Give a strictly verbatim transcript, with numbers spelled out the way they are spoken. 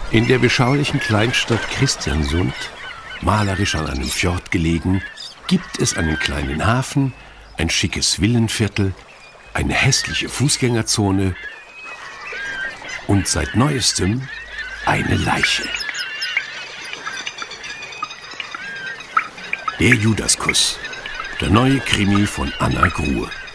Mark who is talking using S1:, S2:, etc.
S1: In der beschaulichen Kleinstadt Christiansund, malerisch an einem Fjord gelegen, gibt es einen kleinen Hafen, ein schickes Villenviertel, eine hässliche Fußgängerzone und seit neuestem eine Leiche. Der Judaskuss, der neue Krimi von Anna Grue.